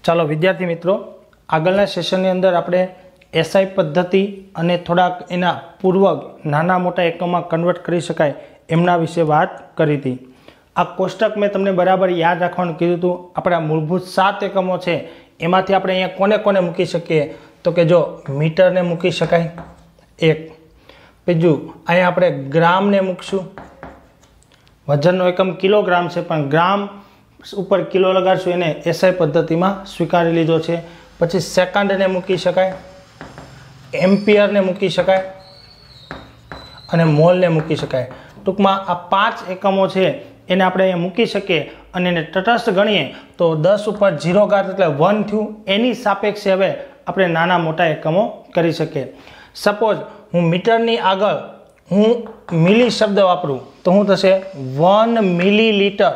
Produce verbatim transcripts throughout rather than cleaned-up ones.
ચાલો વિદ્યાર્થી મિત્રો, આગળના સેશનની અંદર આપણે એસઆઈ પદ્ધતિ અને થોડાક એના પૂર્વક નાના મોટા એકમમાં કન્વર્ટ કરી શકાય એમના વિશે વાત કરી હતી. આ કોષ્ટક મેં તમને બરાબર યાદ રાખવાનું કીધું હતું. આપણા મૂળભૂત સાત એકમો છે, એમાંથી આપણે અહીંયા કોને કોને મૂકી શકીએ તો કે જો મીટરને મૂકી શકાય એક. બીજું અહીંયા આપણે ગ્રામને મૂકશું. વજનનો એકમ કિલોગ્રામ છે, પણ ગ્રામ ઉપર કિલો લગાડશું, એને એસઆઈ પદ્ધતિમાં સ્વીકારી લીધો છે. પછી સેકન્ડને મૂકી શકાય, એમ્પિયરને મૂકી શકાય અને મોલને મૂકી શકાય. ટૂંકમાં આ પાંચ એકમો છે એને આપણે અહીંયા મૂકી શકીએ અને એને તટસ્થ ગણીએ તો દસ ઉપર ઝીરો ઘાત એટલે વન થયું. એની સાપેક્ષે હવે આપણે નાના મોટા એકમો કરી શકીએ. સપોઝ હું મીટરની આગળ હું મિલી શબ્દ વાપરું તો શું થશે? One millilitre.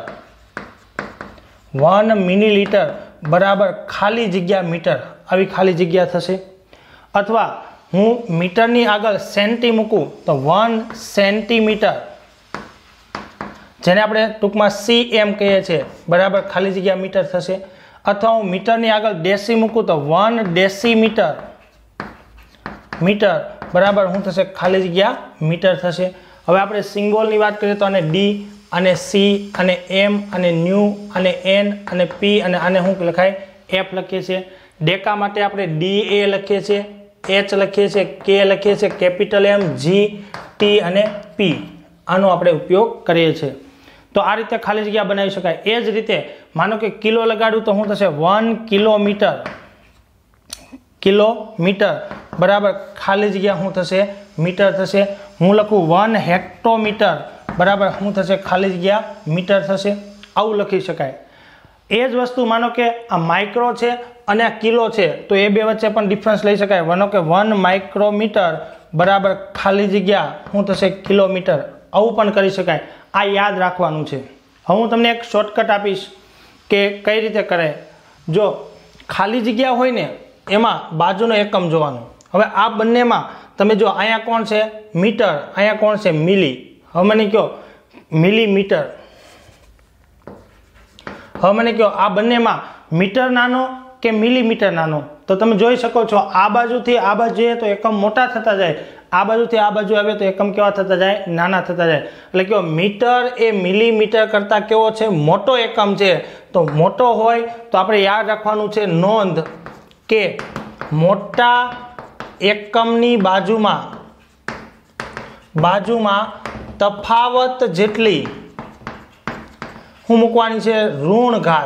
વન મિલીલીટર બરાબર ખાલી જગ્યા મીટર, આવી ખાલી જગ્યા થશે. અથવા હું મીટરની આગળ સેન્ટી મૂકું તો વન સેન્ટીમીટર, જેને આપણે ટૂંકમાં સી એમ કહીએ છીએ, બરાબર ખાલી જગ્યા મીટર થશે. અથવા હું મીટરની આગળ ડેસી મૂકું તો વન ડેસીમીટર મીટર બરાબર શું થશે? ખાલી જગ્યા મીટર થશે. હવે આપણે સિમ્બોલની વાત કરીએ તો આને ડી અને સી અને એમ અને ન્યુ અને એન અને પી અને આને શું લખાય? એફ લખીએ છીએ. ડેકા માટે આપણે ડી એ લખીએ છીએ, એચ લખીએ છીએ, કે લખીએ છીએ, કેપિટલ એમ, જી, ટી અને પી. આનો આપણે ઉપયોગ કરીએ છીએ. તો આ રીતે ખાલી જગ્યા બનાવી શકાય. એ જ રીતે માનો કે કિલો લગાડું તો શું થશે? One kilometre. કિલોમીટર બરાબર ખાલી જગ્યા શું થશે? મીટર થશે. હું લખું વન હેક્ટોમીટર બરાબર શું થશે? ખાલી જગ્યા મીટર થશે. આવું લખી શકાય. એ જ વસ્તુ માનો કે આ માઇક્રો છે અને આ કિલો છે, તો એ બે વચ્ચે પણ ડિફરન્સ લઈ શકાય. માનો કે વન માઇક્રોમીટર બરાબર ખાલી જગ્યા શું થશે? કિલોમીટર. આવું પણ કરી શકાય. આ યાદ રાખવાનું છે. હવે હું તમને એક શોર્ટકટ આપીશ કે કઈ રીતે કરાય. જો ખાલી જગ્યા હોય ને એમાં બાજુનો એકમ જોવાનો. હવે આ બંનેમાં તમે જો અહીંયા કોણ છે? મીટર. અહીંયા કોણ છે? મિલી. હવે મને કહો મિલીમીટર. હવે મને કહો આ બંનેમાં મીટર નાનો કે મિલીમીટર નાનો? તો તમે જોઈ શકો છો આ બાજુથી આ બાજુ જઈએ તો એકમ મોટા થતા જાય, આ બાજુથી આ બાજુ આવે તો એકમ કેવા થતા જાય? નાના થતા જાય. એટલે કહો મીટર એ મિલીમીટર કરતાં કેવો છે? મોટો એકમ છે. તો મોટો હોય તો આપણે યાદ રાખવાનું છે નોંધ કે મોટા એકમની બાજુમાં બાજુમાં તફાવત જેટલી હું મૂકવાની છે? ઋણ ઘાત.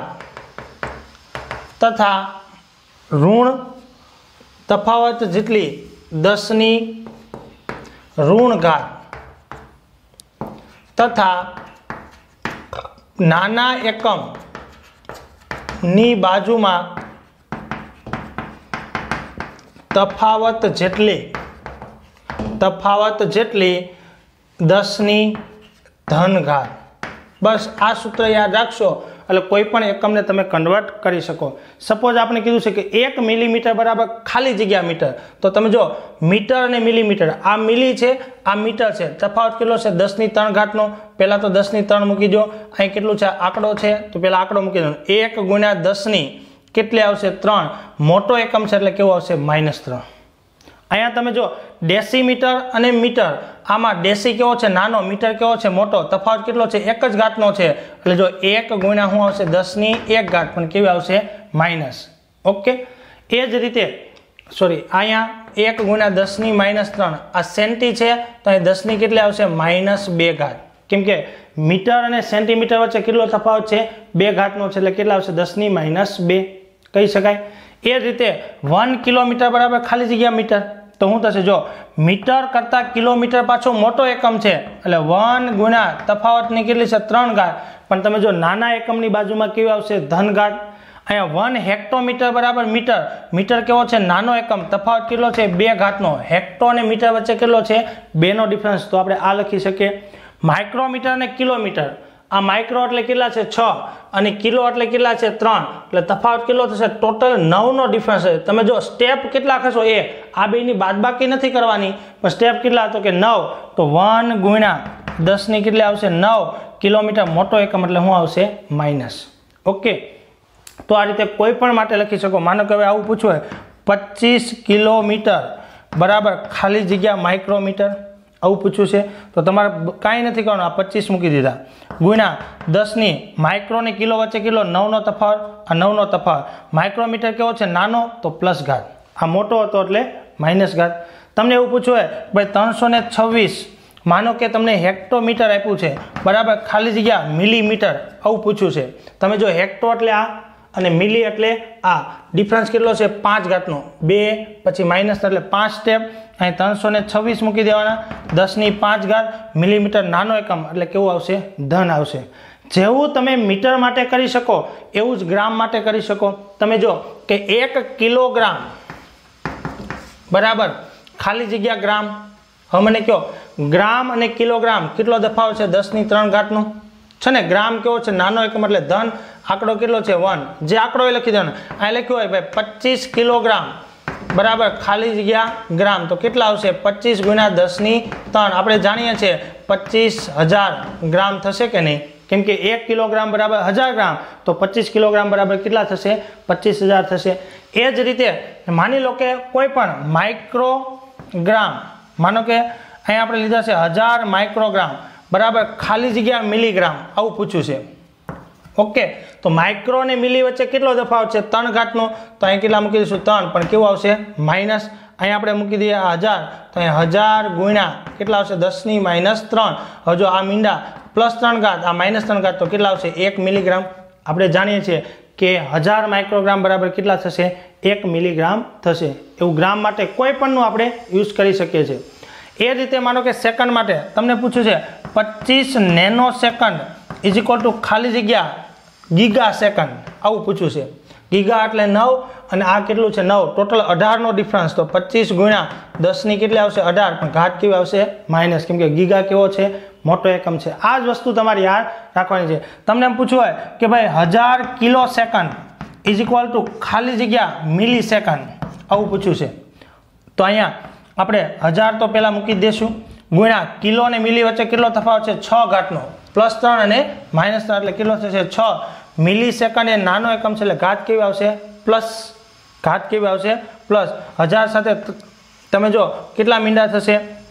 તથા ઋણ તફાવત જેટલી દસની ઋણ ઘાત તથા નાના એકમ ની બાજુમાં તફાવત જેટલી તફાવત જેટલી દસની ધન ઘાત. બસ આ સૂત્ર યાદ રાખશો એટલે કોઈ પણ એકમને તમે કન્વર્ટ કરી શકો. સપોઝ આપણે કીધું છે કે એક મિલીમીટર બરાબર ખાલી જગ્યા મીટર. તો તમે જો મીટર અને મિલીમીટર, આ મિલી છે, આ મીટર છે, તફાવત કેટલો છે? દસની ત્રણ ઘાતનો. પહેલાં તો દસની ત્રણ મૂકી દો. અહીં કેટલું છે? આંકડો છે તો પહેલાં આંકડો મૂકી દો. એક ગુણ્યા દસની કેટલી આવશે? ત્રણ. મોટો એકમ છે એટલે કેવું આવશે? માઇનસ ત્રણ. અહીંયા તમે જો ડેસીમીટર અને મીટર, આમાં ડેસી કેવો છે? નાનો. મીટર કેવો છે? મોટો. તફાવત કેટલો છે? એક જ ઘાતનો છે. એટલે જો એક ગુણ્યા શું આવશે? દસની એક ઘાત, પણ કેવી આવશે? માઇનસ. ઓકે. એ જ રીતે સોરી અહીંયા એક ગુણ્યા દસની માઇનસ ત્રણ. આ સેન્ટી છે તો અહીં દસની કેટલી આવશે? માઇનસ બે ઘાત. કેમ કે મીટર અને સેન્ટીમીટર વચ્ચે કેટલો તફાવત છે? બે ઘાતનો છે એટલે કેટલા આવશે? દસની માઇનસ બે કહી શકાય. એ જ રીતે વન કિલોમીટર બરાબર ખાલી જગ્યા મીટર. તો શું થશે? જો મીટર કરતાં કિલોમીટર પાછો મોટો એકમ છે એટલે વન ગુણ્યા તફાવતની કેટલી છે? ત્રણ ઘાત. પણ તમે જો નાના એકમની બાજુમાં કેવી આવશે? ધન ઘાત. અહીંયા વન હેક્ટોમીટર બરાબર મીટર. મીટર કેવો છે? નાનો એકમ. તફાવત કેટલો છે? બે ઘાતનો. હેક્ટો અને મીટર વચ્ચે કેટલો છે? બેનો ડિફરન્સ. તો આપણે આ લખી શકીએ. માઇક્રોમીટર અને કિલોમીટર. આ માઇક્રો એટલે કેટલા છે? છ અને કિલો એટલે કેટલા છે? ત્રણ. એટલે તફાવત કેટલો થશે? ટોટલ નવ નો ડિફરન્સ છે. તમે જો સ્ટેપ કેટલા કરશો એ આ બેની બાદબાકી નથી કરવાની, પણ સ્ટેપ કેટલા હતો કે નવ. તો વન ગુણ્યા દસ ની કેટલી આવશે? નવ. કિલોમીટર મોટો એકમ એટલે શું આવશે? માઇનસ. ઓકે. तो आ रीते कोईपण माटे लखी शको। मानो के हवे आवुं पूछ्युं होय पच्चीस किलोमीटर बराबर खाली जग्या माइक्रोमीटर आવું पूछ्યું છે तो તમારે કાંઈ નથી કરવાનું, આ પચીસ મૂકી દીધા ગુણ્યા દસની માઇક્રો ને કિલો વચ્ચે કિલો નવનો તફાવત, આ નવનો તફાવત। માઇક્રોમીટર કેવો છે નાનો તો પ્લસ ઘાત, આ મોટો હતો એટલે માઇનસ ઘાત। તમને એવું પૂછ્યું હોય ભાઈ ત્રણસો ને છવ્વીસ માનો કે તમને હેક્ટોમીટર આપ્યું છે બરાબર ખાલી જગ્યા મિલીમીટર આવું પૂછ્યું છે। તમે જો હેક્ટો એટલે આ અને મિલી એટલે આ ડિફરન્સ કેટલો છે પાંચ ઘાતનો, બે પછી માઇનસ એટલે પાંચ स्टेप અહીં ત્રણસો ને છવ્વીસ મૂકી દેવાના, દસની પાંચ ઘાત મિલીમીટર નાનો એકમ એટલે કેવું આવશે ધન આવશે। જેવું તમે મીટર માટે કરી શકો એવું જ ગ્રામ માટે કરી શકો। તમે જો કે એક કિલોગ્રામ બરાબર ખાલી જગ્યા ગ્રામ, હવે મને કહો ગ્રામ અને કિલોગ્રામ કેટલો તફાવત છે દસની ત્રણ ઘાતનો છે ને। ગ્રામ કેવો છે નાનો એકમ એટલે ધન, આંકડો કેટલો છે વન, જે આંકડો એ લખી દેવાનો। અહીં લખ્યું હોય ભાઈ પચીસ કિલોગ્રામ बराबर खाली जग्या ग्राम तो केटला आवशे पच्चीस गुण્યા दसની ત્રણ। આપણે જાણીએ છીએ पच्चीस हज़ार ग्राम थशे के नहीं, केम के एक किलोग्राम बराबर हज़ार ग्राम तो पच्चीस किलोग्राम बराबर केटला थशे पच्चीस हज़ार थशे। ए ज रीते मानी लो के कोईपण माइक्रोग्राम, मानो के अहीं आपणे लीधा छे हज़ार माइक्रोग्राम बराबर खाली जग्या मिलीग्राम आवुं पूछ्युं छे। ओके तो माइक्रो ने मिली वच्चे केटलो तफावत छे त्रण घातनो, तो अहीं केटला मूकी दईशुं त्रण पण केवुं आवशे माइनस। अहीं आपणे मूकी दઈએ हज़ार तो अहीं हज़ार गुण्या केटला आवशे दसनी माइनस त्रण। हवे जो आ मींडा प्लस त्रण घात आ माइनस त्रण घात तो केटला आवशे एक मिलीग्राम। आपणे जाणीए छीए के हज़ार माइक्रोग्राम बराबर केटला थशे एक मिलीग्राम थशे। एवुं ग्राम माटे कोईपणनुं आपणे यूज करी शकीए छीए। ए रीते मानो के सेकंड माटे तमने पूछ्युं छे पच्चीस नेनो सेकंड इज इक्वल टू खाली जग्या गीगा सेकंड आवुं पूछ्युं छे। गीगा एटले नौ अने आ केटलुं छे नौ, टोटल अठार नो डिफरन्स तो पच्चीस गुण्या दसनी केटली आवशे अठार पण घात केवी आवशे माइनस, केम के गीगा केवो छे मोटो एकम छे। आ ज वस्तु तमारे याद राखवानी छे। तमने एम पूछ्युं होय के भाई हज़ार kilo second is equal to खाली जग्या मिली सेकंड आवुं पूछ्युं छे तो अहींया आपणे हज़ार तो पहेला मूकी देशुं गुण्या किलो अने मिली वच्चे केटलो तफावत छे छ घातनो प्लस त्रण अने माइनस त्रण એટલે કેટલો થશે छ મિલી સેકન્ડ એ નાનો એકમ છે એટલે ઘાત કેવી આવશે પ્લસ, ઘાત કેવી આવશે પ્લસ। હજાર સાથે તમે જો કેટલા મીંડા થશે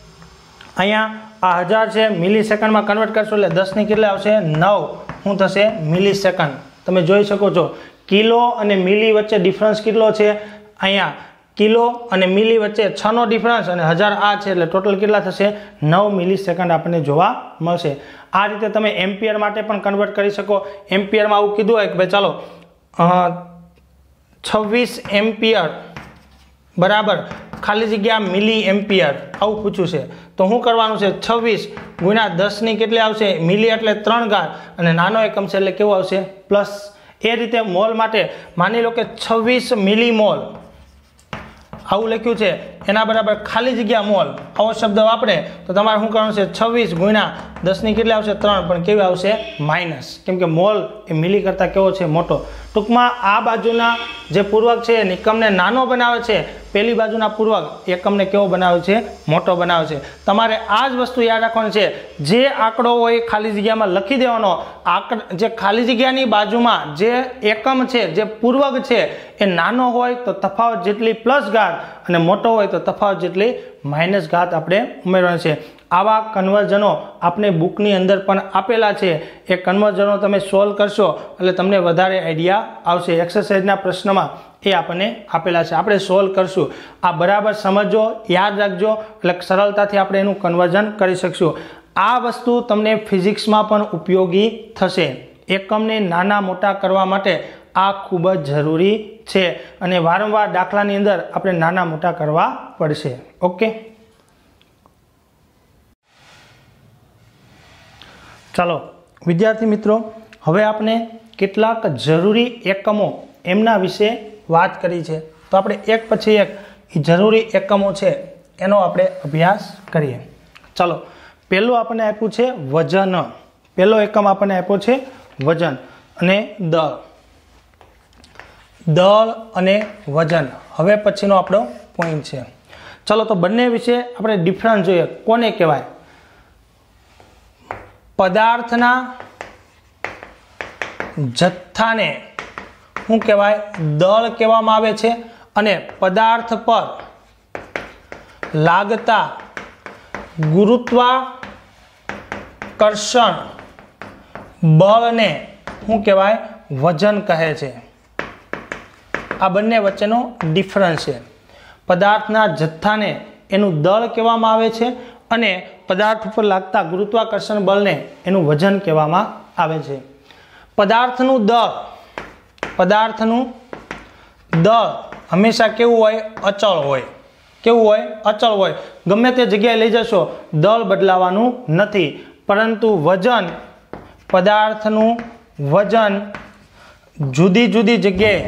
અહીંયા આ હજાર છે મિલી સેકન્ડમાં કન્વર્ટ કરશો એટલે દસ ની કેટલા આવશે નવ, શું થશે મિલી સેકન્ડ। તમે જોઈ શકો છો કિલો અને મિલી વચ્ચે ડિફરન્સ કેટલો છે, અહીંયા किलो અને मिली वच्चे छ नो डिफरन्स અને हज़ार आ छे એટલે टोटल केटला थशे नौ मिली सेकंड आपने जोवा मळशे। आ रीते तमे एम्पियर माटे पण कन्वर्ट करी शको। एम्पियर में आवुं कीधुं होय के भाई चालो छवीस एम्पियर बराबर खाली जग्या मिली एम्पियर आवुं पूछ्युं छे तो शुं करवानुं छे छवीस गुण्या दस नी केटली आवशे मिली एटले त्रण घात अने नानो एकम छे એટલે केवुं आवशे प्लस। ए रीते मोल माटे मानी लो के छवीस मिली मोल आવું લખ્યું છે એના બરાબર ખાલી જગ્યા મોલ આવો શબ્દ વાપરે તો તમારે શું કરવાનું છે છવ્વીસ ગુણ્યા દસની કેટલી આવશે ત્રણ પણ કેવી આવશે માઇનસ, કેમ કે મોલ એ મિલી કરતાં કેવો છે મોટો। ટૂંકમાં આ બાજુના જે પૂર્વક છે નિકમને નાનો બનાવે છે, પેલી બાજુના પૂર્વક એકમને કેવો બનાવે છે મોટો બનાવે છે। તમારે આ જ વસ્તુ યાદ રાખવાની છે, જે આંકડો હોય ખાલી જગ્યામાં લખી દેવાનો। આંકડા જે ખાલી જગ્યાની બાજુમાં જે એકમ છે જે પૂર્વક છે એ નાનો હોય તો તફાવત જેટલી પ્લસ ઘાત અને મોટો હોય તો તફાવત જેટલી માઇનસ ઘાત આપણે ઉમેરવાની છે। આવા કન્વર્ઝનો આપણે બુકની અંદર પણ આપેલા છે। એ કન્વર્ઝનો તમે સોલ્વ કરશો એટલે તમને વધારે આઈડિયા આવશે। એક્સરસાઇઝના પ્રશ્નમાં એ આપણને આપેલા છે, આપણે સોલ્વ કરશું। આ બરાબર સમજો, યાદ રાખજો એટલે સરળતાથી આપણે એનું કન્વર્ઝન કરી શકશું। આ વસ્તુ તમને ફિઝિક્સમાં પણ ઉપયોગી થશે। એકમને નાના મોટા કરવા માટે આ ખૂબ જ જરૂરી છે અને વારંવાર દાખલાની અંદર આપણે નાના મોટા કરવા પડશે। ઓકે ચાલો વિદ્યાર્થી મિત્રો, હવે આપણે કેટલાક જરૂરી એકમો એમના વિશે વાત કરી છે તો આપણે એક પછી એક જરૂરી એકમો છે એનો આપણે અભ્યાસ કરીએ। ચાલો પહેલું આપણને આપ્યું છે વજન। પહેલો એકમ આપણને આપ્યો છે વજન અને દળ। દળ અને વજન હવે પછીનો આપણો પોઈન્ટ છે। ચાલો તો બંને વિશે આપણે ડિફરન્સ જોઈએ। કોને કહેવાય? પદાર્થના જથ્થાને શું કહેવાય દળ કહેવામાં આવે છે અને પદાર્થ પર લાગતા ગુરુત્વાકર્ષણ બળને શું કહેવાય વજન કહે છે। આ બંને વચ્ચેનો ડિફરન્સ છે। પદાર્થના જથ્થાને એનું દળ કહેવામાં આવે છે અને પદાર્થ ઉપર લાગતા ગુરુત્વાકર્ષણ બળને એનું વજન કહેવામાં આવે છે। પદાર્થનું દળ પદાર્થનું દળ હંમેશા કેવું હોય અચળ હોય કેવું હોય અચળ હોય ગમે તે જગ્યાએ લઈ જશો દળ બદલાવાનું નથી પરંતુ વજન પદાર્થનું વજન જુદી જુદી જગ્યાએ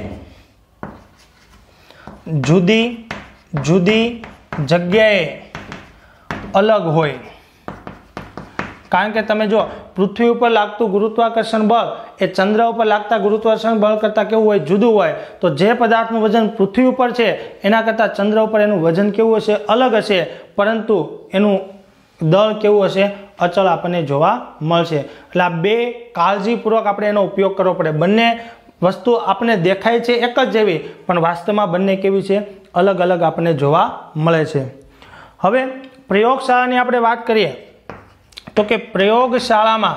જુદી જુદી જગ્યાએ અલગ હોય કારણ કે તમે જો પૃથ્વી ઉપર લાગતું ગુરુત્વાકર્ષણ બળ એ ચંદ્ર ઉપર લાગતા ગુરુત્વાકર્ષણ બળ કરતાં કેવું હોય જુદું હોય તો જે પદાર્થનું વજન પૃથ્વી ઉપર છે એના કરતાં ચંદ્ર ઉપર એનું વજન કેવું હશે અલગ હશે પરંતુ એનું દળ કેવું હશે અચળ આપણને જોવા મળશે। એટલે આ બે કાળજીપૂર્વક આપણે એનો ઉપયોગ કરવો પડે। બંને વસ્તુ આપણને દેખાય છે એક જ જેવી પણ વાસ્તવમાં બંને કેવી છે અલગ અલગ આપણને જોવા મળે છે। હવે પ્રયોગશાળાની આપણે વાત કરીએ તો કે પ્રયોગશાળામાં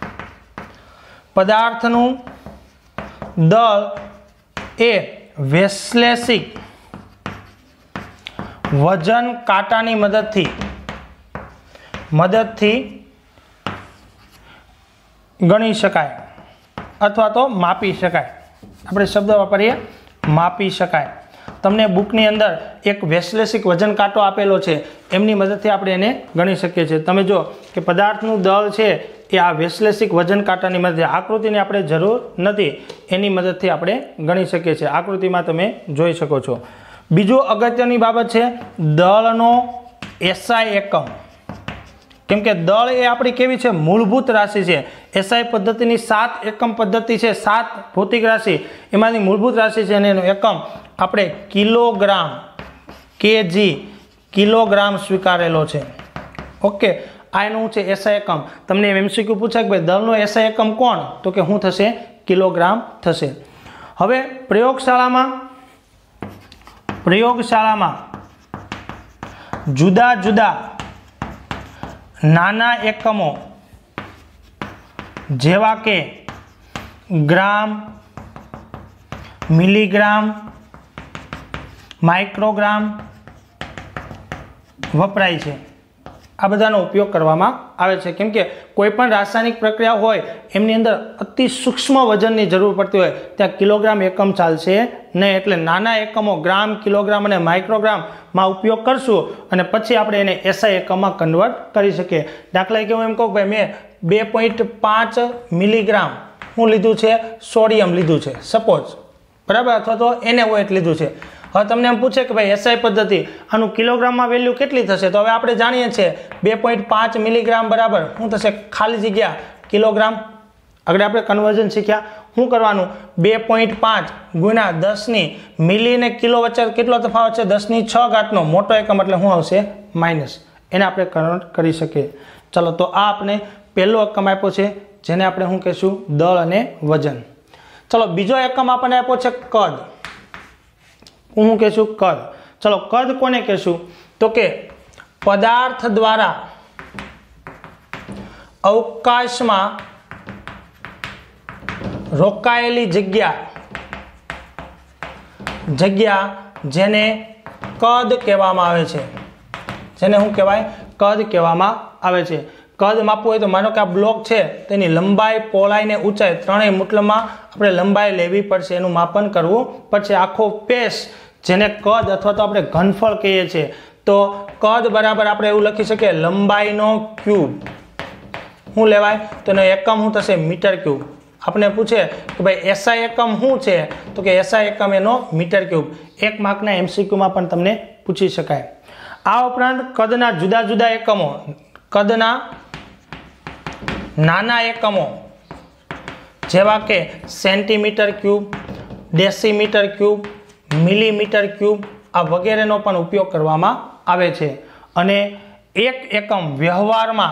પદાર્થનું દળ એ વૈશ્લેષિક વજન કાંટાની મદદથી મદદથી ગણી શકાય અથવા તો માપી શકાય। આપણે શબ્દ વાપરીએ માપી શકાય। તમને બુકની અંદર એક વૈશ્લેષિક વજન કાંટો આપેલો છે એમની મદદથી આપણે એને ગણી શકીએ છીએ। તમે જો કે પદાર્થનું દળ છે એ આ વૈશ્લેષિક વજન કાંટાની મદદથી આકૃતિની આપણે જરૂર નથી એની મદદથી આપણે ગણી શકીએ છીએ। આકૃતિમાં તમે જોઈ શકો છો। બીજો અગત્યની બાબત છે દળનો એસઆઈ એકમ કેમ કે દળ એ આપણી કેવી છે મૂળભૂત રાશિ છે। એસઆઈ પદ્ધતિની સાત એકમ પદ્ધતિ છે સાત ભૌતિક રાશિ એમાંની મૂળભૂત રાશિ છે અને એનો એકમ આપણે કિલોગ્રામ કેજી કિલોગ્રામ સ્વીકારેલો છે। ઓકે આ એનું છે એસઆઈ એકમ। તમને એમસીક્યુ પૂછાય કે ભાઈ દળનો એસઆઈ એકમ કોણ તો કે શું થશે કિલોગ્રામ થશે। હવે પ્રયોગશાળામાં પ્રયોગશાળામાં જુદા જુદા નાના એકમો જેવા કે ગ્રામ મિલીગ્રામ માઇક્રોગ્રામ વપરાય છે। આ બધાનો ઉપયોગ કરવામાં આવે છે કેમ કે કોઈ પણ રાસાયણિક પ્રક્રિયા હોય એમની અંદર અતિ સૂક્ષ્મ વજનની જરૂર પડતી હોય ત્યાં કિલોગ્રામ એકમ ચાલશે નહીં। એટલે નાના એકમો ગ્રામ કિલોગ્રામ અને માઇક્રોગ્રામમાં ઉપયોગ કરશું અને પછી આપણે એને એસઆઈ એકમમાં કન્વર્ટ કરી શકીએ। દાખલા કે હું એમ કહું ભાઈ મેં બે પોઈન્ટ પાંચ મિલીગ્રામ હું લીધું છે સોડિયમ લીધું છે સપોઝ બરાબર અથવા તો એનએઓએચ લીધું છે। હવે તમને એમ પૂછે કે ભાઈ એસઆઈ પદ્ધતિ આનું કિલોગ્રામમાં વેલ્યુ કેટલી થશે તો હવે આપણે જાણીએ છીએ બે પોઈન્ટ પાંચ મિલીગ્રામ બરાબર શું થશે ખાલી જગ્યા કિલોગ્રામ। આગળ આપણે કન્વર્ઝન શીખ્યા શું કરવાનું બે પોઈન્ટ પાંચ ગુણ્યા દસની મિલી ને કિલો વચ્ચે કેટલો તફાવત છે દસની છ ઘાતનો મોટો એકમ એટલે શું આવશે માઇનસ એને આપણે કન્વર્ટ કરી શકીએ। ચલો તો આ આપણે પહેલો એકમ આપ્યો છે જેને આપણે શું કહીશું દળ અને વજન। ચલો બીજો એકમ આપણને આપ્યો છે કદ। હું કહીશું કદ। ચલો કદ કોને કહીશું તો કે પદાર્થ દ્વારા અવકાશમાં રોકાયેલી જગ્યા જગ્યા જેને કદ કહેવામાં આવે છે જેને શું કહેવાય કદ કહેવામાં આવે છે। કદ માપવું હોય તો માનો કે આ બ્લોક છે તેની લંબાઈ પહોળાઈ ને ઊંચાઈ ત્રણેય મતલબમાં આપણે લંબાઈ લેવી પડશે એનું માપન કરવું પડશે। આખો પેસ જેને કદ અથવા તો આપણે ઘનફળ કહીએ છીએ તો કદ બરાબર આપણે એવું લખી શકીએ લંબાઈનો ક્યુબ શું લેવાય તો એનો એકમ શું થશે મીટર ક્યુબ। આપણે પૂછે કે ભાઈ એસઆઈ એકમ શું છે તો કે એસઆઈ એકમ એનો મીટર ક્યુબ। એક માર્કના એમસીક્યુમાં પણ તમને પૂછી શકાય। આ ઉપરાંત કદના જુદા જુદા એકમો કદના નાના એકમો જેવા કે centimetre cube decimetre cube millimetre cube આ વગેરેનો પણ ઉપયોગ કરવામાં આવે છે। અને એક એકમ વ્યવહારમાં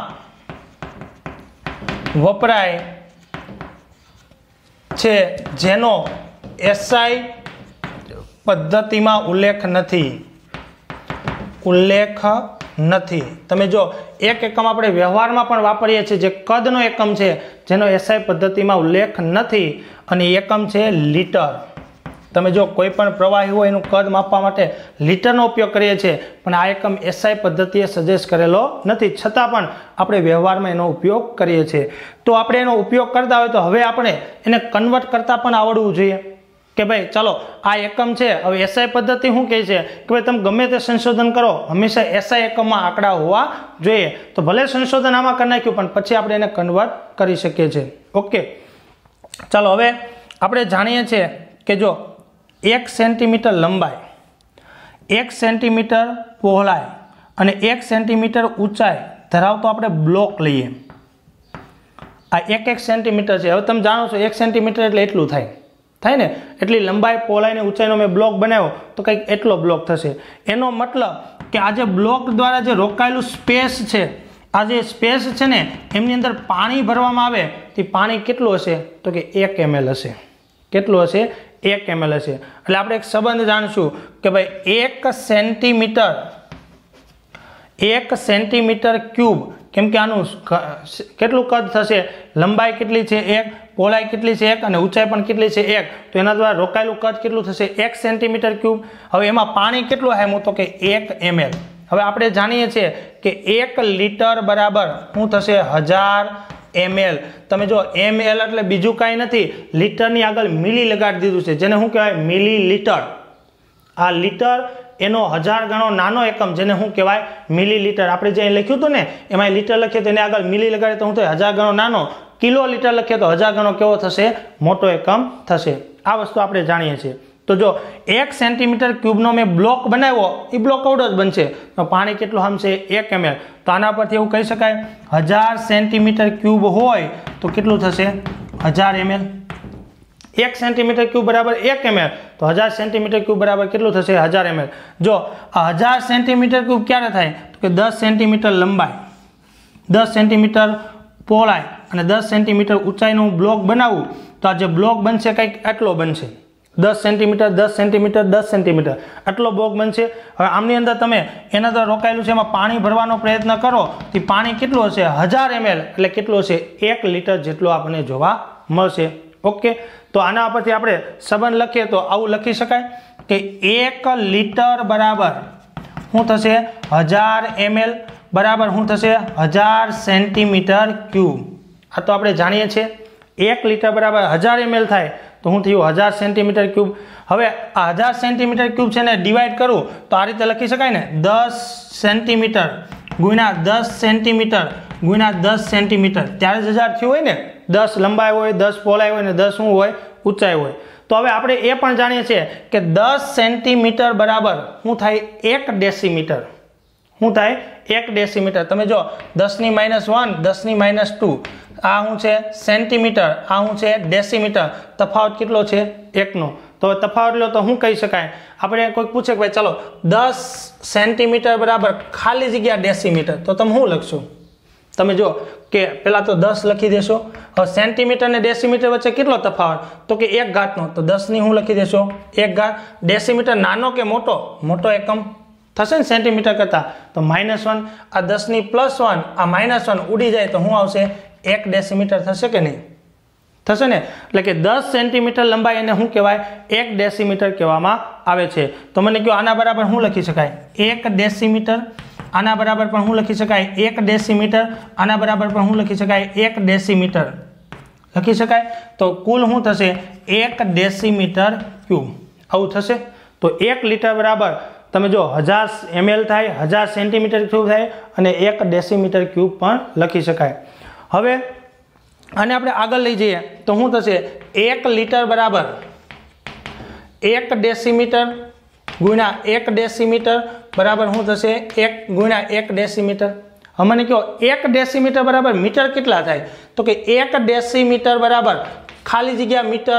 વપરાય છે જેનો એસઆઈ પદ્ધતિમાં ઉલ્લેખ નથી, ઉલ્લેખ નથી। તમે જો એક એકમ આપણે વ્યવહારમાં પણ વાપરીએ છીએ જે કદનો એકમ છે જેનો એસઆઈ પદ્ધતિમાં ઉલ્લેખ નથી અને એકમ છે લીટર। તમે જો કોઈ પણ પ્રવાહી હોય એનું કદ માપવા માટે લીટરનો ઉપયોગ કરીએ છીએ પણ આ એકમ એસઆઈ પદ્ધતિએ સજેસ્ટ કરેલો નથી, છતાં પણ આપણે વ્યવહારમાં એનો ઉપયોગ કરીએ છીએ। તો આપણે એનો ઉપયોગ કરતા હોય તો હવે આપણે એને કન્વર્ટ કરતા પણ આવડવું જોઈએ કે ભાઈ ચાલો આ એકમ છે, હવે એસઆઈ પદ્ધતિ શું કહે છે કે ભાઈ તમે ગમે તે સંશોધન કરો હંમેશા એસઆઈ એકમમાં આંકડા હોવા જોઈએ। તો ભલે સંશોધન આમાં કરી નાખ્યું પણ પછી આપણે એને કન્વર્ટ કરી શકીએ છીએ। ઓકે, ચાલો હવે આપણે જાણીએ છીએ કે જો એક સેન્ટીમીટર લંબાઈ, એક સેન્ટીમીટર પહોળાઈ અને એક સેન્ટીમીટર ઊંચાઈ ધરાવતો આપણે બ્લોક લઈએ। આ એક એક સેન્ટીમીટર છે। હવે તમે જાણો છો એક સેન્ટીમીટર એટલે એટલું થાય થાય ને, એટલી લંબાઈ પહોળાઈ અને ઊંચાઈનો મેં બ્લોક બનાવ્યો તો કંઈક એટલો બ્લોક થશે। એનો મતલબ કે આ જે બ્લોક દ્વારા જે રોકાયેલું સ્પેસ છે, આ જે સ્પેસ છે ને એમની અંદર પાણી ભરવામાં આવે તે પાણી કેટલું હશે તો કે એક એમએલ હશે। કેટલું હશે? એક એમએલ હશે। એટલે આપણે એક સંબંધ જાણશું કે ભાઈ એક સેન્ટીમીટર એક સેન્ટીમીટર ક્યુબ, કેમ કે આનું કેટલું કદ થશે, લંબાઈ કેટલી છે એક, પહોળાઈ કેટલી છે એક અને ઊંચાઈ પણ કેટલી છે એક, તો એના દ્વારા રોકાયેલું કદ કેટલું થશે એક સેન્ટીમીટર ક્યુબ। હવે એમાં પાણી કેટલું આવે તો કે એક એમએલ। હવે આપણે જાણીએ છીએ કે એક લીટર બરાબર શું થશે હજાર એમએલ। તમે જો એમએલ એટલે બીજું કાંઈ નથી, લીટરની આગળ મિલી લગાડી દીધું છે જેને શું કહેવાય મિલી લીટર। આ લીટર એનો હજાર ગણો નાનો એકમ જેને શું કહેવાય મિલી લીટર। આપણે જે લખ્યું હતું ને એમાં લીટર લખીએ તો એને આગળ મિલી લગાડીએ તો શું થાય હજાર ગણો નાનો, કિલો લીટર લખીએ તો હજાર ગણો કેવો થશે મોટો એકમ થશે। આ વસ્તુ આપણે જાણીએ છીએ। તો જો એક સેન્ટીમીટર ક્યુબનો મેં બ્લોક બનાવ્યો એ બ્લોક અવડો જ બનશે તો પાણી કેટલું હમશે એક એમએલ। તો આના પરથી એવું કહી શકાય હજાર સેન્ટીમીટર ક્યુબ હોય તો કેટલું થશે હજાર એમએલ। એક સેન્ટીમીટર ક્યુબ બરાબર એક એમએલ તો હજાર સેન્ટીમીટર ક્યુબ બરાબર કેટલું થશે હજાર એમએલ। જો આ હજાર સેન્ટીમીટર ક્યુબ ક્યારે થાય તો કે દસ સેન્ટીમીટર લંબાઈ, દસ સેન્ટીમીટર પહોળાઈ અને દસ સેન્ટીમીટર ઊંચાઈનું બ્લોક બનાવું તો આ જે બ્લોક બનશે કંઈક આટલો બનશે, દસ સેન્ટીમીટર દસ સેન્ટીમીટર દસ સેન્ટીમીટર આટલો બ્લોક બનશે। હવે આમની અંદર તમે એના દ્વારા રોકાયેલું છે એમાં પાણી ભરવાનો પ્રયત્ન કરો તો પાણી કેટલું હશે હજાર એમએલ એટલે કેટલું હશે એક લીટર જેટલો આપણને જોવા મળશે। ઓકે, તો આના પરથી આપણે સંબંધ લખીએ તો આવું લખી શકાય કે એક લીટર બરાબર શું થશે હજાર એમએલ બરાબર શું થશે હજાર સેન્ટીમીટર ક્યુબ। આ તો આપણે જાણીએ છીએ એક લીટર બરાબર હજાર એમએલ થાય તો શું થયું હજાર સેન્ટીમીટર ક્યુબ। હવે આ હજાર સેન્ટીમીટર ક્યુબ છે ને ડિવાઈડ કરું તો આ રીતે લખી શકાય ને દસ સેન્ટીમીટર ગુણ્યા દસ સેન્ટીમીટર ગુણ્યા દસ સેન્ટીમીટર ત્યારે જ હજાર થયું હોય ને, દસ લંબાઈ હોય દસ પહોળાઈ હોય ને દસ શું હોય ઊંચાઈ હોય। તો હવે આપણે એ પણ જાણીએ છીએ કે દસ સેન્ટીમીટર બરાબર શું થાય એક ડેસીમીટર। શું થાય એક ડેસીમીટર। તમે જો દસની માઇનસ વન દસની માઇનસ ટુ આ શું છે સેન્ટીમીટર, આ શું છે ડેસીમીટર, તફાવત કેટલો છે એકનો। તો તફાવત લો તો શું કહી શકાય, આપણે કોઈક પૂછે કે ભાઈ ચાલો દસ સેન્ટીમીટર બરાબર ખાલી જગ્યા ડેસીમીટર તો તમે શું લખશો? તમે જો કે પહેલાં તો દસ લખી દેશો। હવે સેન્ટીમીટર ને ડેસીમીટર વચ્ચે કેટલો તફાવત તો કે એક ઘાતનો, તો દસની શું લખી દેશો એક ઘાત। ડેસીમીટર નાનો કે મોટો? મોટો એકમ થશે ને સેન્ટીમીટર કરતાં, તો માઇનસ વન આ દસની પ્લસ વન આ માઇનસ વન ઉડી જાય તો શું આવશે એક ડેસીમીટર થશે કે નહીં? થશે ને। એટલે કે દસ સેન્ટીમીટર લંબાઈ એને શું કહેવાય એક ડેસીમીટર કહેવામાં આવે છે। તો મને કહો આના બરાબર શું લખી શકાય એક ડેસીમીટર, આના બરાબર પણ શું લખી શકાય એક ડેસીમીટર, આના બરાબર પણ શું લખી શકાય એક ડેસીમીટર લખી શકાય। તો કુલ શું થશે એક ડેસીમીટર ક્યુબ આવું થશે। તો એક લીટર બરાબર તમે જો હજાર એમએલ થાય, હજાર સેન્ટીમીટર ક્યુબ થાય અને એક ડેસીમીટર ક્યુબ પણ લખી શકાય। હવે આને આપણે આગળ લઈ જઈએ તો શું થશે એક લીટર બરાબર એક ડેસીમીટર ગુણ્યા એક ડેસીમીટર બરાબર શું થશે એક ગુણ્યા એક ડેસીમીટર। હવે મને કહો એક ડેસીમીટર બરાબર મીટર કેટલા થાય તો કે એક ડેસીમીટર બરાબર ખાલી જગ્યા મીટર,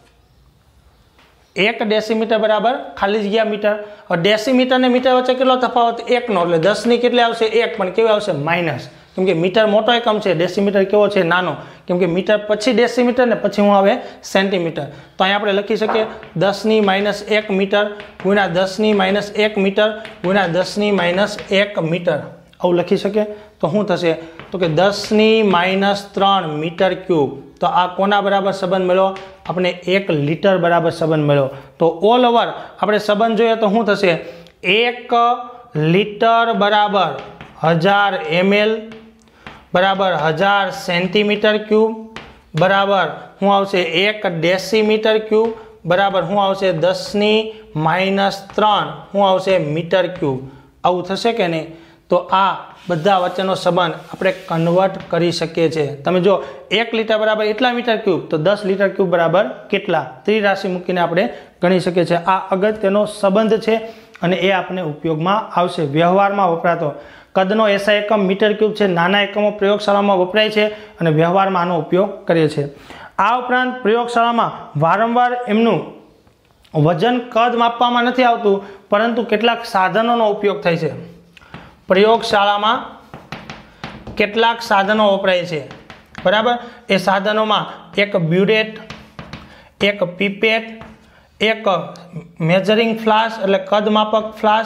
એક ડેસીમીટર બરાબર ખાલી જગ્યા મીટર। હવે ડેસીમીટર ને મીટર વચ્ચે કેટલો તફાવત એકનો, એટલે દસની કેટલી આવશે એક પણ કેવી આવશે માઇનસ। કેમ કે મીટર મોટો એકમ છે, ડેસીમીટર કેવો છે? નાનો. કેમ કે મીટર પછી ડેસીમીટર ને પછી હું આવે સેન્ટીમીટર. તો અહીં આપણે લખી શકીએ દસની માઇનસ એક મીટર ગુણ્યા દસની માઇનસ એક મીટર ગુણ્યા દસની માઇનસ એક મીટર, આવું લખી શકીએ. તો શું થશે? તો કે દસની માઇનસ ત્રણ મીટર ક્યુબ. તો આ કોના બરાબર સંબંધ મળ્યો? આપણે એક લીટર બરાબર સંબંધ મળ્યો. તો ઓલ ઓવર આપણે સંબંધ જોઈએ તો શું થશે? એક લીટર બરાબર હજાર એમએલ બરાબર હજાર સેન્ટીમીટર ક્યુબ બરાબર શું આવશે? એક ડેસીમીટર ક્યુબ બરાબર શું આવશે? દસની માઇનસ ત્રણ શું આવશે? Metre cube. આવું થશે કે નહીં? તો આ બધા વચ્ચેનો સંબંધ આપણે કન્વર્ટ કરી શકીએ છીએ. તમે જો એક લીટર બરાબર એટલા મીટર ક્યુબ, તો દસ લીટર ક્યુબ બરાબર કેટલા? ત્રિરાશિ મૂકીને આપણે ગણી શકીએ છીએ. આ અગત્યનો સંબંધ છે અને એ આપણે ઉપયોગમાં આવશે. વ્યવહારમાં વપરાતો કદનો એસઆઈ એકમ મીટર ક્યુબ છે. નાના એકમો પ્રયોગશાળામાં વપરાય છે અને વ્યવહારમાં આનો ઉપયોગ કરીએ છીએ. આ ઉપરાંત પ્રયોગશાળામાં વારંવાર એમનું વજન કદ માપવામાં નથી આવતું, પરંતુ કેટલાક સાધનોનો ઉપયોગ થાય છે. પ્રયોગશાળામાં કેટલાક સાધનો વપરાય છે, બરાબર. એ સાધનોમાં એક બ્યુરેટ, એક પીપેટ, એક મેજરિંગ ફ્લાસ એટલે કદ માપક ફ્લાસ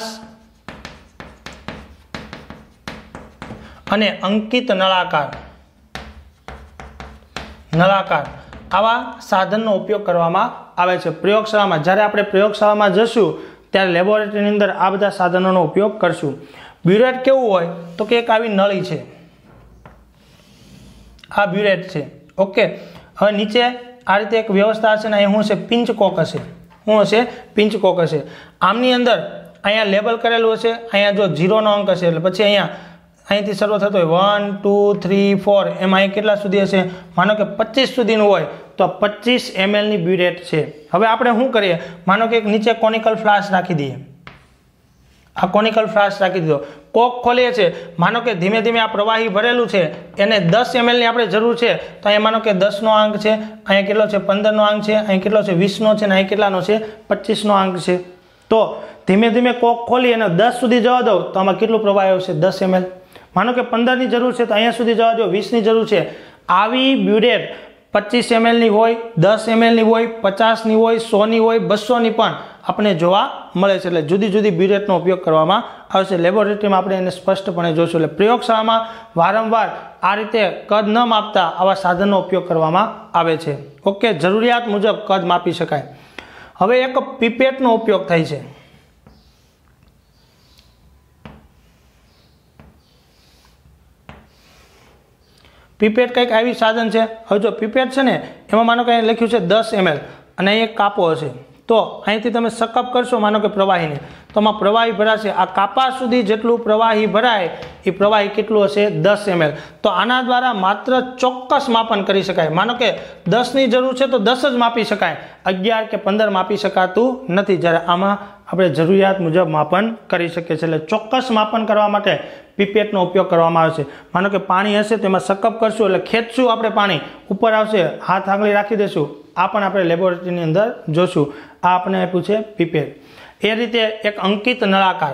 અને અંકિત નળાકાર નળાકાર આવા સાધનનો ઉપયોગ કરવામાં આવે છે પ્રયોગશાળામાં. જ્યારે આપણે પ્રયોગશાળામાં જશું ત્યારે લેબોરેટરીની અંદર આ બધા સાધનોનો ઉપયોગ કરશું. બ્યુરેટ કેવું હોય? તો કે એક આવી નળી છે, આ બ્યુરેટ છે. ઓકે, હવે નીચે આ રીતે એક વ્યવસ્થા હશે ને અહીંયા શું હશે? પિંચ કોક હશે. શું હશે? પિંચ કોક હશે. આમની અંદર અહીંયા લેબલ કરેલું હશે, અહીંયા જો ઝીરોનો અંક હશે એટલે પછી અહીંયા અહીંથી શરૂ થતો હોય વન ટુ થ્રી ફોર, એમાં અહીં કેટલા સુધી હશે? માનો કે પચીસ સુધીનું હોય તો પચીસ એમએલની બ્યુરેટ છે. હવે આપણે શું કરીએ? માનો કે એક નીચે કોનિકલ ફ્લાસ્ક રાખી દઈએ. આ કોનિકલ ફ્લાસ્ક રાખી દીધો, કોક ખોલીએ છીએ. માનો કે ધીમે ધીમે આ પ્રવાહી ભરેલું છે, એને દસ એમએલની આપણે જરૂર છે. તો અહીંયા માનો કે દસનો આંક છે, અહીંયા કેટલો છે? પંદરનો આંક છે, અહીં કેટલો છે? વીસનો છે, અને અહીં કેટલાનો છે? પચીસનો આંક છે. તો ધીમે ધીમે કોક ખોલી અને દસ સુધી જવા દો તો આમાં કેટલું પ્રવાહી આવશે? દસ એમએલ. માનો કે પંદરની જરૂર છે તો અહીંયા સુધી જવા દો, વીસની જરૂર છે. આવી બ્યુરેટ પચીસ એમએલની હોય, દસ એમએલની હોય, પચાસની હોય, સોની હોય, બસોની પણ આપણે જોવા મળે છે. એટલે જુદી જુદી બ્યુરેટનો ઉપયોગ કરવામાં આવશે. લેબોરેટરીમાં આપણે એને સ્પષ્ટપણે જોશું. એટલે પ્રયોગશાળામાં વારંવાર આ રીતે કદ ન માપતા આવા સાધનનો ઉપયોગ કરવામાં આવે છે. ઓકે, જરૂરિયાત મુજબ કદ માપી શકાય. હવે એક પીપેટનો ઉપયોગ થાય છે. પીપેટ કંઈક આવી સાધન છે. હવે જો પીપેટ છે ને એમાં માનો કે અહીં લખ્યું છે દસ એમએલ અને અહીં એક કાપો હશે. તો અહીંથી તમે શકઅપ કરશો માનો કે પ્રવાહીને, તો આમાં પ્રવાહી ભરાશે. આ કાપા સુધી જેટલું પ્રવાહી ભરાય એ પ્રવાહી કેટલું હશે? દસ એમએલ. તો આના દ્વારા માત્ર ચોક્કસ માપન કરી શકાય. માનો કે દસની જરૂર છે તો દસ જ માપી શકાય, અગિયાર કે પંદર માપી શકાતું નથી. જ્યારે આમાં આપણે જરૂરિયાત મુજબ માપન કરી શકીએ છીએ. એટલે ચોક્કસ માપન કરવા માટે પીપેટનો ઉપયોગ કરવામાં આવે છે. માનો કે પાણી હશે તો એમાં શકઅપ કરશું એટલે ખેંચશું, આપણે પાણી ઉપર આવશે, હાથ આંગળી રાખી દઈશું. આ પણ આપણે લેબોરેટરીની અંદર જોશું. આ આપણે આપ્યું છે પીપેટ. એ રીતે એક અંકિત નળાકાર,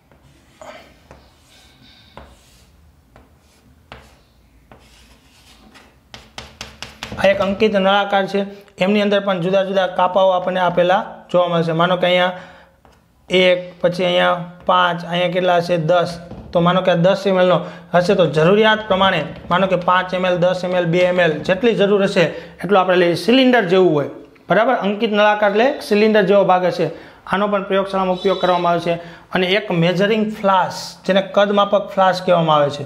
આ એક અંકિત નળાકાર છે. એમની અંદર પણ જુદા જુદા કાપાઓ આપણને આપેલા જોવા મળશે. માનો કે અહીંયા એક, પછી અહીંયા પાંચ, અહીંયા કેટલા હશે? દસ. તો માનો કે દસ એમએલનો હશે તો જરૂરિયાત પ્રમાણે માનો કે પાંચ એમએલ, દસ એમએલ, બે એમએલ જેટલી જરૂર હશે એટલું આપણે લઈએ. સિલિન્ડર જેવું હોય, બરાબર. અંકિત નળાકાર એટલે સિલિન્ડર જેવો ભાગ હશે. આનો પણ પ્રયોગશાળામાં ઉપયોગ કરવામાં આવે છે. અને એક મેજરિંગ ફ્લાસ, જેને કદ માપક ફ્લાસ કહેવામાં આવે છે.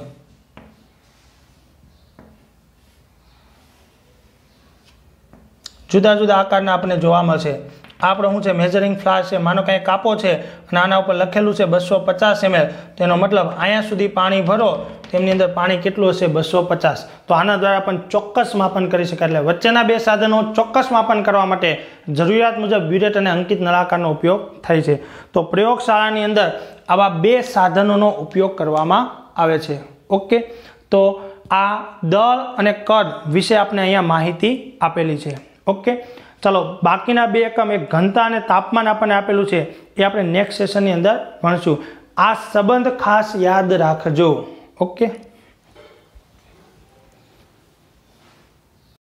જુદા જુદા આકારના આપણને જોવા મળશે. આપણે શું છે? મેજરિંગ ફ્લાસ છે. માનો કે કાપો છે અને આના ઉપર લખેલું છે બસો પચાસ એમએલ, તો એનો મતલબ અહીંયા સુધી પાણી ભરો તેમની અંદર પાણી કેટલું હશે? બસો પચાસ. તો આના દ્વારા પણ ચોક્કસ માપન કરી શકાય. એટલે વચ્ચેના બે સાધનો ચોક્કસ માપન કરવા માટે જરૂરિયાત મુજબ બ્યુરેટ અને અંકિત નળાકારનો ઉપયોગ થાય છે. તો પ્રયોગશાળાની અંદર આવા બે સાધનોનો ઉપયોગ કરવામાં આવે છે. ઓકે, તો આ દળ અને કદ વિશે આપણે અહીંયા માહિતી આપેલી છે. ઓકે, ચાલો બાકીના બે એકમ, એક ઘનતા અને તાપમાન આપણને આપેલું છે, એ આપણે નેક્સ્ટ સેશનની અંદર ભણશું. આ સંબંધ ખાસ યાદ રાખજો. ઓકે.